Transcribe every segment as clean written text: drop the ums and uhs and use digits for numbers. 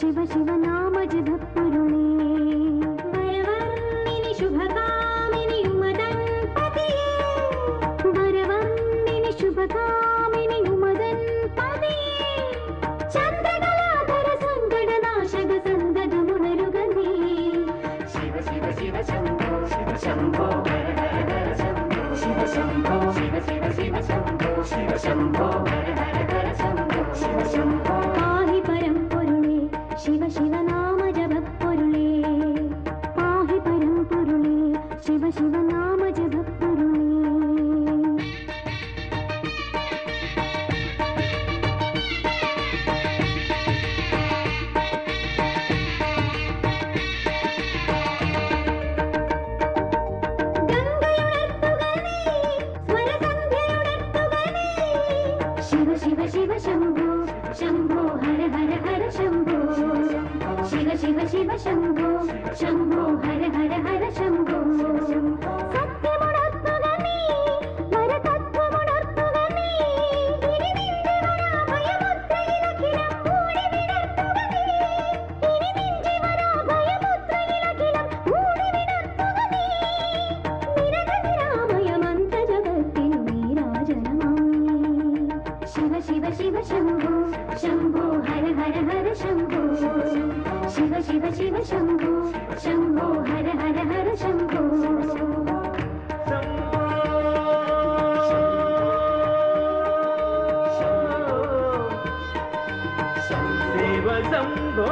शिव शिव नाम जपपुरुणे वरवर्णिनि शुभकामिनि उमदन्पतिये वरवर्णिनि शुभकामिनि उमदन्पतिये चन्द्रकलाधर सङ्कटनाशक सन्ददमुनरुगने शिव शिव शिव शम्भो शिव शम्भो हर हर हर शम्भो शिव शम्भो शिव शिव शिव शम्भो शिव शम्भो हर हर हर शम्भो शिव शम्भो पाहि परं पुरुणे शिव शिव नाम जपपुरुणे पाहि परं पुरुणे शिव शिव नाम जपपुरुणे शिव शिव शिव शम्भो शम्भो हर हर हर शम्भो शिव शिव शिव शम्भो शम्भो हर हर हर शम्भो सत्यमुणर्तुगने वरतत्त्वमुणर्तुगने इरिनिंजे वराभयमुद्रयिलखिलं मूडिविडर्तुगने इरिनिंजे वराभयमुद्रयिलखिलं मूडिविडर्तुगने निरगनिरामयमन्तजगत्तिनु नीराजनमामि शिव शिव शिव शम्भो शम्भो हर हर हर शम्भो शिव शिव शिव शम्भो शम्भो हर हर हर शम्भो शिव शम्भो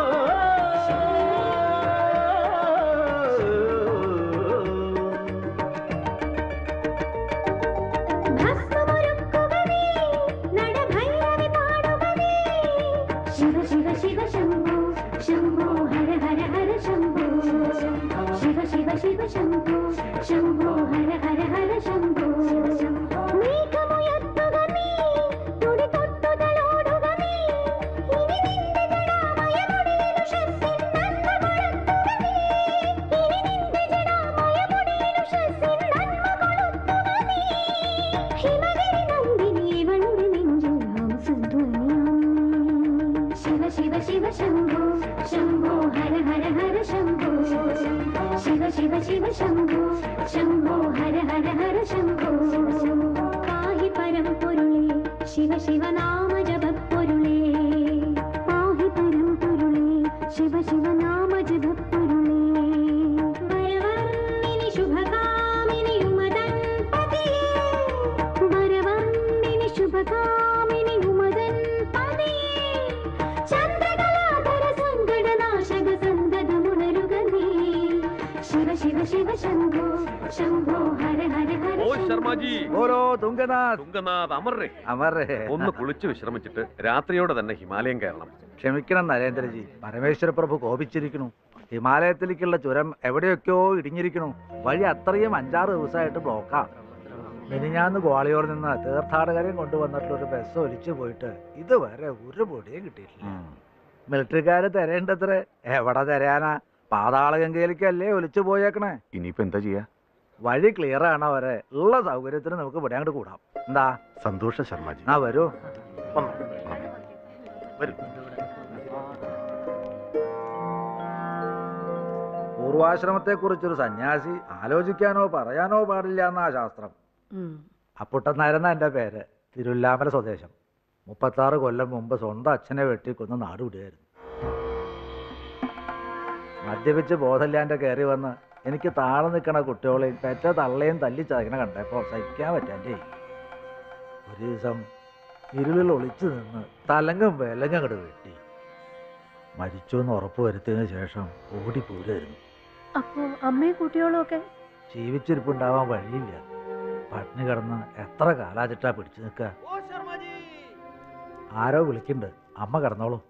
शिव शिव शिव शम्भो शम्भो हर हर हर शम्भो शिव शिव शिव शम्भो शम्भो हर हर हर शम्भो मेघमुयत्तुगने नुडितोट्टुगलोडुगने इरिनिंदे जडामयमुडियनु शस्सिन्नन्मगळुत्तुगने इरिनिंदे जडामयमुडियनु शस्सिन्नन्मगळुत्तुगने हिमगिरि नन्दिनि इवळुडि नेंजिल हंसध्वनियामि शिव शिव शिव शम्भो शम्भो हर हर हर शम्भो शिव शिव शिव शम्भो शम्भो हर हर हर शम्भो पाहि परं पुरुणे शिव शिव नाम जपपुरुणे पाहि परं पुरुणे शिव शिव नाम जपपुरुणे वरवर्णिनि शुभकामिनि उमदन्पतिये वरवर्णिनि शुभकामिनि उमदन्पतिये चन्द्रकलाधर सङ्कटनाशक सन्ददमुनरुगने शिव शिव शिव शम्भो शम्भो हर हर हर ഓ ശർമാജി ഓരോ തുങ്കനാഥ് തുങ്കനാഥ് അമർറേ അമർറേ ഒന്ന് കുളിച്ച് വിശ്രമിച്ചിട്ട് രാത്രിയോടെ തന്നെ ഹിമാലയം കയറണം. ക്ഷമിക്കണം നരേന്ദ്രജി, പരമേശ്വര പ്രഭു കോപിച്ചിരിക്കുന്നു. ഹിമാലയത്തിലേക്കുള്ള ചുരം എവിടെയൊക്കെയോ ഇടിഞ്ഞിരിക്കുന്നു. വഴി അത്രയും 5-6 ദിവസമായിട്ട് ബ്ലോക്കാ. മിനിഞ്ഞാന്ന് ഗ്വാളിയോറിൽ നിന്ന് തീർത്ഥാടകരെയും കൊണ്ടുവന്നിട്ടുള്ള ഒരു ബസ് ഒലിച്ചു പോയിട്ട് ഇതുവരെ ഒരു പൊടിയും കിട്ടിയിട്ടില്ല. മിലിറ്ററിക്കാര് തരേണ്ടത്ര എവിടെ തരാനാ? പാതാളഗംഗയിലേക്കല്ലേ ഒലിച്ചു പോയേക്കണേ. ഇനിയിപ്പോ എന്താ ചെയ്യാ? വഴി ക്ലിയർ ആണ് വരെ ഉള്ള സൗകര്യത്തിന് നമുക്ക് ഇവിടെ അങ്ങോട്ട് കൂടാം. എന്താ? സന്തോഷ ശർമാജി. ആ വരൂ. പൂർവാശ്രമത്തെ കുറിച്ചൊരു സന്യാസി ആലോചിക്കാനോ പറയാനോ പാടില്ല എന്നാ ശാസ്ത്രം. അപ്പുട്ടനായിരുന്ന എൻ്റെ പേര്. തിരുവല്ലാമല സ്വദേശം. 36 കൊല്ലം മുമ്പ് സ്വന്തം അച്ഛനെ വെട്ടിക്കൊന്ന് നാട് വിടുകയായിരുന്നു. മദ്യപിച്ച് ബോധമില്ലാണ്ട് കയറി വന്ന് എനിക്ക് താഴെ നിൽക്കണ കുട്ടികളെയും പെറ്റ തള്ളയും തല്ലി ചതക്കണ കണ്ടപ്പോൾ സഹിക്കാൻ പറ്റാൻ്റെ. ഒരു ദിവസം ഇരുളിൽ ഒളിച്ചു നിന്ന് തലങ്ങും വിലങ്ങും അങ്ങോട്ട് വെട്ടി. മരിച്ചു എന്ന് ഉറപ്പ് വരുത്തിയതിനു ശേഷം ഓടിപ്പോരായിരുന്നു. അപ്പോ അമ്മയും കുട്ടികളും ഒക്കെ ജീവിച്ചിരിപ്പുണ്ടാവാൻ വഴിയില്ല. പട്ടിണി കിടന്ന് എത്ര കാലാചിട്ടാ പിടിച്ചു നിൽക്കുക. ആരോ വിളിക്കുന്നുണ്ട്. അമ്മ കിടന്നോളൂ.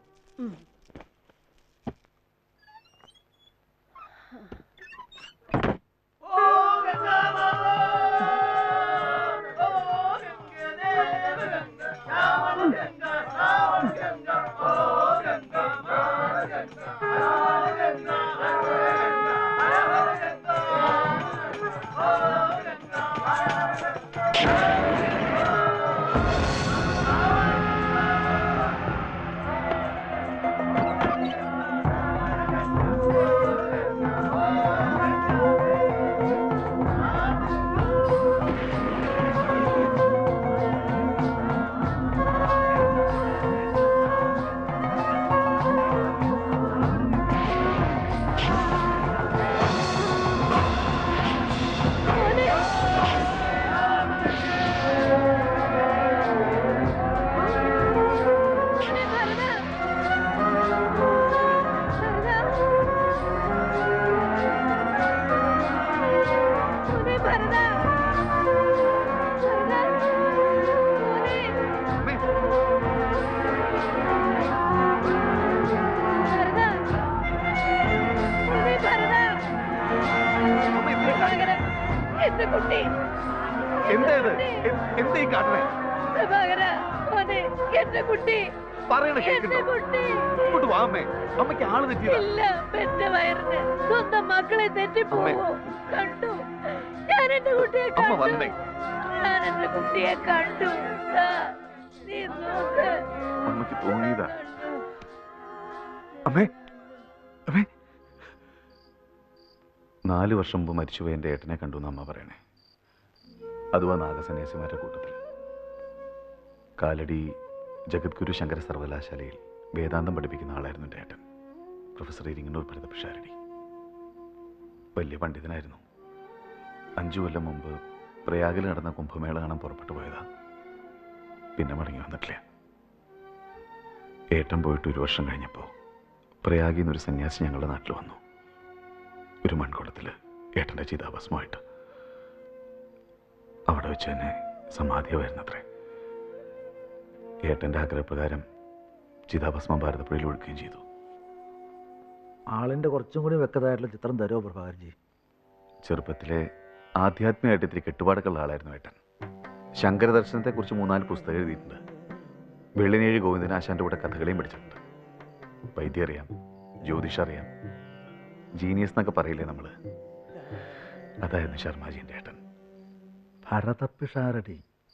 കുട്ടി എന്തേത് എന്തേ കാട്ടണേ എന്റെ കുട്ടി പറയണ എന്റെ കുട്ടി ഇങ്ങോട്ട് വാ അമ്മേ. അമ്മയ്ക്ക് ആള് തെറ്റിയതാ. ഇല്ല പെറ്റ വയറിന് സ്വന്തം മക്കളെ തെറ്റിപ്പോവോ കണ്ടു ഞാൻ എന്റെ കുട്ടിയെ അമ്മ കണ്ടു വന്നേ. ഞാൻ എന്റെ കുട്ടിയെ കണ്ടു നീ നോക്ക് അമ്മയ്ക്ക് തോന്നിയതാ. അമ്മേ അമ്മേ 4 വർഷം മുമ്പ് മരിച്ചുപോയ എൻ്റെ ഏട്ടനെ കണ്ടു എന്ന് അമ്മ പറയണേ. അതുവാ നാഗസന്യാസിമാരുടെ കൂട്ടത്തിൽ. കാലടി ജഗദ്ഗുരു ശങ്കര സർവകലാശാലയിൽ വേദാന്തം പഠിപ്പിക്കുന്ന ആളായിരുന്നു എൻ്റെ ഏട്ടൻ. പ്രൊഫസർ ഇരിങ്ങന്നൂർ ഭരത പിഷാരടി. വലിയ പണ്ഡിതനായിരുന്നു. 5 കൊല്ലം മുമ്പ് പ്രയാഗിൽ നടന്ന കുംഭമേള കാണാൻ പുറപ്പെട്ടു പോയതാ. പിന്നെ മടങ്ങി വന്നിട്ടില്ല. ഏട്ടൻ പോയിട്ട് 1 വർഷം കഴിഞ്ഞപ്പോൾ പ്രയാഗിൽ നിന്നൊരു സന്യാസി ഞങ്ങളുടെ നാട്ടിൽ വന്നു. ഒരു മൺകുടത്തിൽ ഏട്ടൻ്റെ ചിതാഭസ്മമായിട്ട്. അവിടെ വെച്ച് തന്നെ സമാധിയായിരുന്നത്രേ. ഏട്ടൻ്റെ ആഗ്രഹപ്രകാരം ചിതാഭസ്മം ഭാരതപ്പുഴയിൽ ഒഴുക്കുകയും ചെയ്തു. ആളിന്റെ കുറച്ചും കൂടി വ്യക്തമായിട്ടുള്ള ചിത്രം തരുമോ പ്രഭാകർജി? ചെറുപ്പത്തിലെ ആധ്യാത്മികമായിട്ട് ഇത്തിരി കെട്ടുപാടൊക്കെയുള്ള ആളായിരുന്നു ഏട്ടൻ. ശങ്കരദർശനത്തെക്കുറിച്ച് 3-4 പുസ്തകം എഴുതിയിട്ടുണ്ട്. വെള്ളിനേഴി ഗോവിന്ദനാശാൻ്റെ കൂടെ കഥകളിയും പഠിച്ചിട്ടുണ്ട്. വൈദ്യം അറിയാം, ജ്യോതിഷം അറിയാം. ജീനിയസ് എന്നൊക്കെ പറയില്ലേ നമ്മൾ. അതായിരുന്നു ശർമാജിൻ്റെ ഏട്ടൻ. ഭരത പിഷാരടി.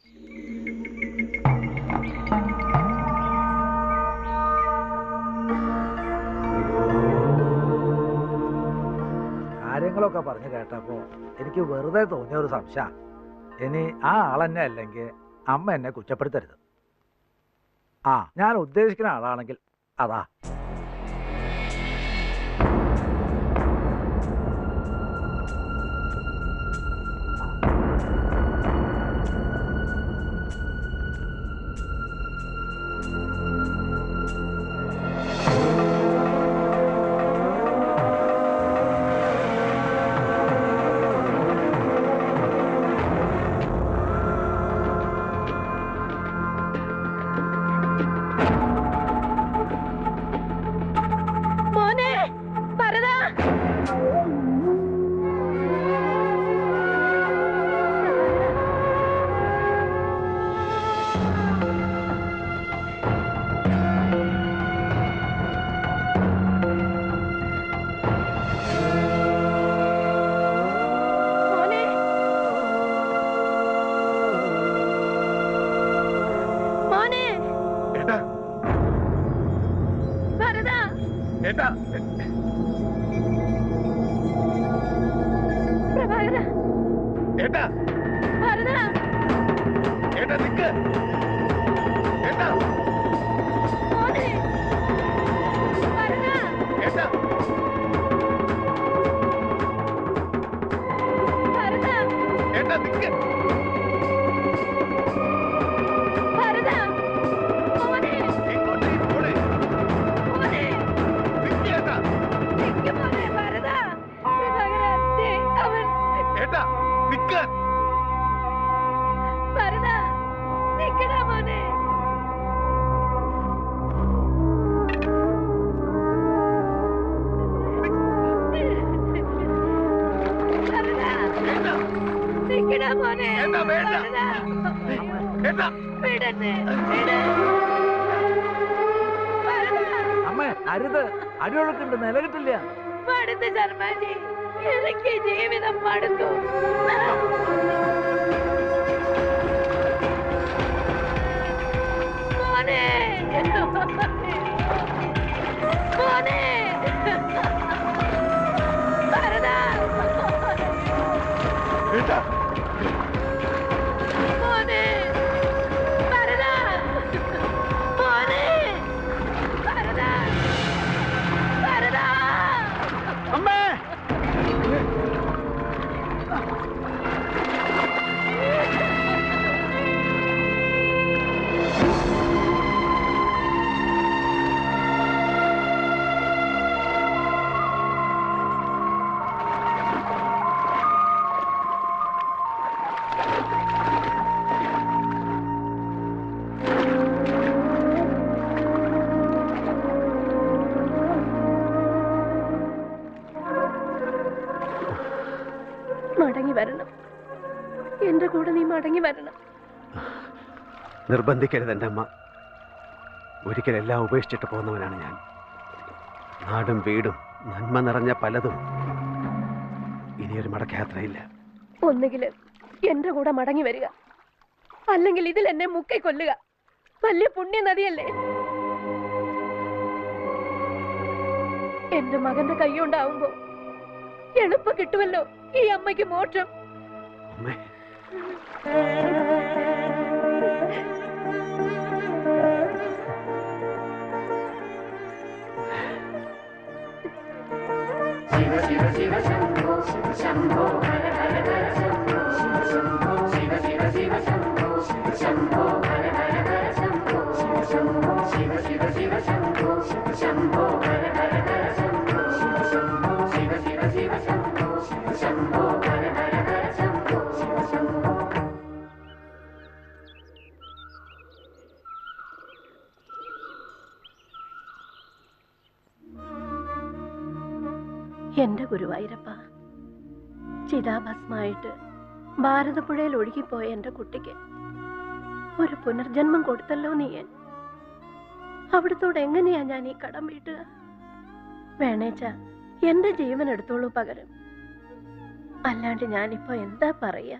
കാര്യങ്ങളൊക്കെ പറഞ്ഞു കേട്ടപ്പോൾ എനിക്ക് വെറുതെ തോന്നിയ ഒരു സംശയം. ഇനി ആ ആളെന്നെ അല്ലെങ്കിൽ അമ്മ എന്നെ കുറ്റപ്പെടുത്തരുത്. ഞാൻ ഉദ്ദേശിക്കുന്ന ആളാണെങ്കിൽ അതാ. അമ്മ അരുത്, അടിയൊഴുക്കുണ്ട്, നില കിട്ടില്ല. മടുത്ത് ശർമാജി, എനിക്ക് ജീവിതം മടുത്തു. മോനെ മോനെ ഭരതാ, മോനെ ഭരതാ, മോനെ ഭരതാ, ഭരതാ. അമ്മേ മടങ്ങി വരണം. എന്റെ കൂടെ നീ മടങ്ങി വരണം. നിർബന്ധിക്കരുത് എൻ്റെ അമ്മ. ഒരിക്കലെല്ലാം ഉപേക്ഷിച്ചിട്ട് പോകുന്നവനാണ് ഞാൻ. നാടും വീടും നന്മ നിറഞ്ഞ പലതും. ഇനിയൊരു മടക്കയാത്രയില്ല. ഒന്നുകിൽ എന്റെ കൂടെ മടങ്ങി വരിക, അല്ലെങ്കിൽ ഇതിൽ എന്നെ മുക്കി കൊല്ലുക. വലിയ പുണ്യ നദിയല്ലേ. എന്റെ മകന്റെ കൈയുണ്ടാവുമ്പോ എളുപ്പം കിട്ടുമല്ലോ ഈ അമ്മയ്ക്ക് മോക്ഷം. അമ്മേ, Shiva Shiva Shiva Shambho Shiva Shambho Hara Hara Hara Shambho Shiva Shambho Shiva Shiva Shiva Shambho Shiva Shambho Hara Hara Hara Shambho Shiva Shambho Shiva Shiva Shiva Shambho Shiva Shambho Hara Hara Hara Shambho Shiva Shambho Shiva Shiva Shiva Shambho Shiva Shambho Hara Hara Hara Shambho Shiva Shambho. എന്റെ ഗുരുവായൂരപ്പ, ചിതാഭസ്മായിട്ട് ഭാരതപ്പുഴയിൽ ഒഴുകിപ്പോയ എന്റെ കുട്ടിക്ക് ഒരു പുനർജന്മം കൊടുത്തല്ലോ നീ. അവിടത്തോടെ എങ്ങനെയാ ഞാൻ ഈ കടം വീട്ടുക? വേണേച്ച എന്റെ ജീവൻ എടുത്തോളൂ പകരം. അല്ലാണ്ട് ഞാനിപ്പോ എന്താ പറയാ?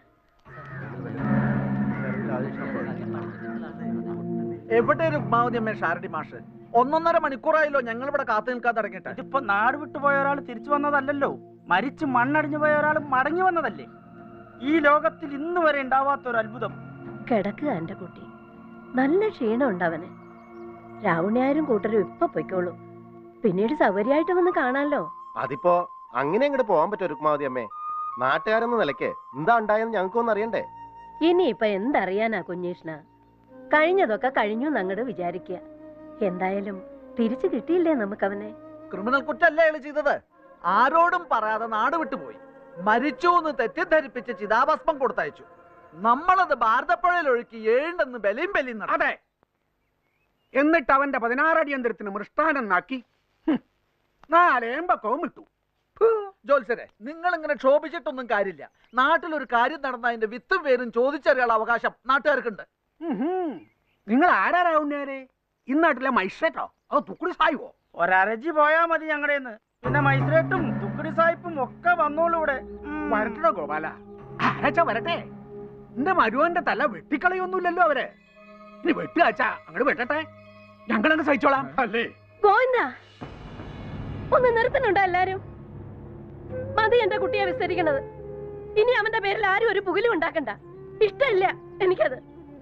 എവിടെ രുക്മാവതി അമ്മേ ഷാരടി മാഷ്? 1.5 മണിക്കൂറായല്ലോ ഞങ്ങൾ ഇവിടെ കാത്തു നിൽക്കാൻ തുടങ്ങിയിട്ട്. ഇതിപ്പോ നാട് വിട്ടുപോയ ഒരാൾ തിരിച്ചു വന്നതല്ലല്ലോ, മരിച്ച് മണ്ണടിഞ്ഞു പോയ ഒരാൾ മടങ്ങി വന്നതല്ലേ. ഈ ലോകത്തിൽ ഇന്ന് വരെ ഉണ്ടാവാത്തൊരു അത്ഭുതം. കിടക്കുക എന്റെ കുട്ടി, നല്ല ക്ഷീണം ഉണ്ടവന്. രാവുണ്യാരും കൂട്ടരും ഇപ്പൊ പൊയ്ക്കോളൂ, പിന്നീട് സൗകര്യമായിട്ട് വന്ന് കാണാലോ. അതിപ്പോ അങ്ങനെ അങ്ങോട്ട് പോകാൻ പറ്റുമോ രുക്മാവതി അമ്മേ? നാട്ടുകാരെന്ന നിലയ്ക്ക് എന്താ ഉണ്ടായെന്ന് ഞങ്ങൾക്കൊന്നും അറിയണ്ടേ? ഇനിയിപ്പൊ എന്തറിയാനാ കുഞ്ഞീഷ്ണ? കഴിഞ്ഞതൊക്കെ കഴിഞ്ഞു അങ്ങട് വിചാരിക്കുക. എന്തായാലും തിരിച്ചു കിട്ടിയില്ലേ നമുക്കവനെ? ക്രിമിനൽ കുറ്റല്ലേ അയാൾ ചെയ്തത്? ആരോടും പറയാതെ നാട് വിട്ടുപോയി. മരിച്ചു എന്ന് തെറ്റിദ്ധരിപ്പിച്ച് ചിതാഭസ്മം കൊടുത്തയച്ചു. നമ്മളത് ഭാരതപ്പുഴയിൽ ഒഴുക്കി 7 ബലിയും നടത്തി. അതെ, എന്നിട്ട് അവന്റെ 16 അടിയന്തരത്തിന് മൃഷ്ടാനം നാക്കി 4 ഏമ്പക്കവും ഇട്ടു. ജോത്സരെ, നിങ്ങൾ ഇങ്ങനെ ക്ഷോഭിച്ചിട്ടൊന്നും കാര്യമില്ല. നാട്ടിലൊരു കാര്യം നടന്ന അതിന്റെ വിത്തും പേരും ചോദിച്ചറിയാനുള്ള അവകാശം നാട്ടുകാർക്കുണ്ട്. നിങ്ങൾ ആരാരാവുന്നേരെ? ഇന്നാട്ടിലെ മൈസ്ട്രേറ്റോ അതോ തുക്കുടി സായിവോ? ഒരരജി പോയാ മതി ഞങ്ങളുടെന്ന്. പിന്നെ മൈസ്രേറ്റും തുക്കടി സായിപ്പും ഒക്കെ വന്നോളൂ ഇവിടെ. വരട്ടോ ഗോപാല, ആരാച്ചാ വരട്ടെ. എന്റെ മരുവന്റെ തല വെട്ടിക്കളയൊന്നുമില്ലല്ലോ അവര്. ഇനി വെട്ടുകാച്ചാ അങ്ങോട്ട് വെട്ടട്ടെ, ഞങ്ങളങ്ങ് സഹിച്ചോളാം അല്ലേ? ഗോവിന്ദ, ഒന്ന് നിർത്തുന്നുണ്ടോ എല്ലാരും? മതി എന്റെ കുട്ടിയെ വിസ്തരിക്കണത്. ഇനി അവന്റെ പേരിൽ ആരും ഒരു പുകിലും ഉണ്ടാക്കണ്ട. ഇഷ്ടമില്ല എനിക്കത്.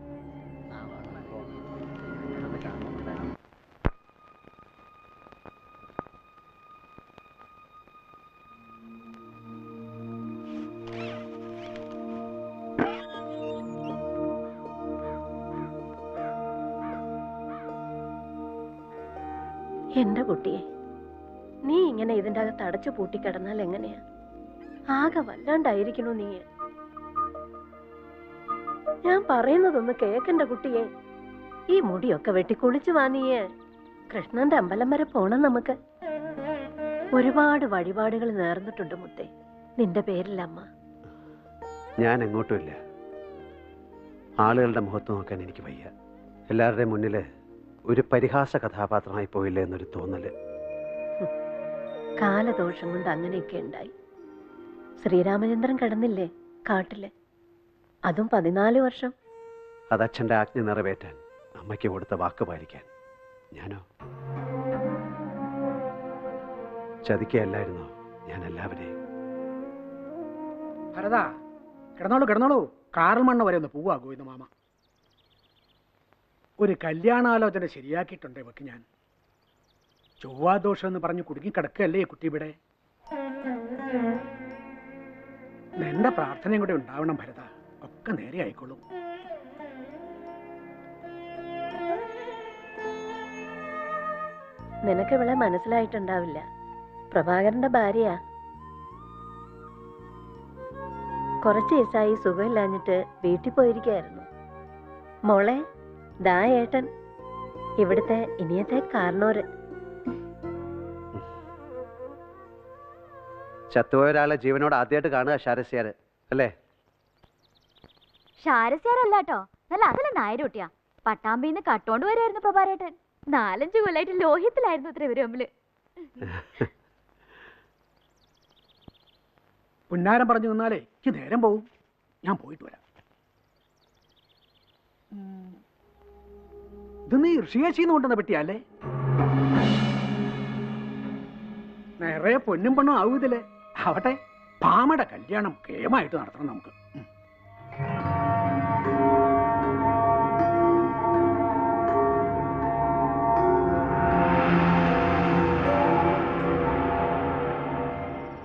എന്റെ കുട്ടിയെ, നീ ഇങ്ങനെ ഇതിന്റെ അകത്ത് അടച്ചു പൂട്ടിക്കിടന്നാൽ എങ്ങനെയാ? ആകെ വല്ലാണ്ടായിരിക്കണു നീ. ഞാൻ പറയുന്നതൊന്ന് കേക്കണ്ട കുട്ടിയെ. ഈ മുടിയൊക്കെ വെട്ടി കുളിച്ചു വാ നീയ്. കൃഷ്ണന്റെ അമ്പലം വരെ പോണം നമുക്ക്. ഒരുപാട് വഴിപാടുകൾ നേർന്നിട്ടുണ്ട് മുത്തേ നിന്റെ പേരിൽ അമ്മ. ഞാൻ എങ്ങോട്ടുമില്ല. ആളുകളുടെ മുഖത്ത് നോക്കാൻ എനിക്ക് വയ്യ. എല്ലാവരുടെയും മുന്നിൽ ഒരു പരിഹാസ കഥാപാത്രമായി പോയില്ലേ എന്നൊരു തോന്നല്. കാലദോഷം കൊണ്ട് അങ്ങനെയൊക്കെ ഉണ്ടായി. ശ്രീരാമചന്ദ്രൻ കിടന്നില്ലേ കാട്ടില്, അതും 14 വർഷം. അതച്ഛൻ്റെ ആജ്ഞ നിറവേറ്റാൻ, അമ്മയ്ക്ക് കൊടുത്ത വാക്ക് പാലിക്കാൻ. ഞാനോ ചതിക്കല്ലായിരുന്നോ ഞാൻ എല്ലാവരെയും? ഭരതാ, കിടന്നോളൂ കിടന്നോളൂ. കാറൽ മണ്ണ വരെ ഒന്ന് പോവാ ഗോവിന്ദ മാമ. ഒരു കല്യാണാലോചന ശരിയാക്കിയിട്ടുണ്ട് ഇവക്ക് ഞാൻ. ചൊവ്വാദോഷം എന്ന് പറഞ്ഞ് കുടുങ്ങിക്കിടക്കല്ലേ കുട്ടി ഇവിടെ. എന്റെ പ്രാർത്ഥനയും കൂടെ ഉണ്ടാവണം ഭരത, ഒക്കെ നേരെ ആയിക്കോളും. നിനക്ക് ഇവളെ മനസ്സിലായിട്ടുണ്ടാവില്ല. പ്രഭാകരന്റെ ഭാര്യയാ. കുറച്ച് ദിവസമായി സുഖമില്ലാഞ്ഞിട്ട് വീട്ടിൽ പോയിരിക്കായിരുന്നു. മോളെ, ദാ ഏട്ടൻ, ഇവിടുത്തെ ഇനിയത്തെ കാരണോര്. ചത്തുപോയ ഒരാളെ ജീവനോട് ആദ്യമായിട്ട് കാണുക ശാരസ്യാര് അല്ലേ? ഷാരസ്യാരല്ലാട്ടോ, നല്ല അതല്ല നായരൂട്ടിയാ. പട്ടാമ്പിന്ന് കട്ടോണ്ട് വരായിരുന്നു പ്രഭാരേട്ടൻ. 4-5 കൊല്ലായിട്ട് ലോഹ്യത്തിലായിരുന്നു അത്ര ഇവര് തമ്മില്. പുന്നാരം പറഞ്ഞു നിന്നാലേ എനിക്ക് നേരം പോവും. ഞാൻ പോയിട്ട് വരാം. ഇത് നീ ഋഷികേശിന്ന് കൊണ്ടുവന്ന പെട്ടിയല്ലേ? നിറയെ പൊന്നും പെണ്ണും ആവൂതില്ലേ? ആവട്ടെ, പാമയുടെ കല്യാണം കേമായിട്ട് നടത്തണം നമുക്ക്.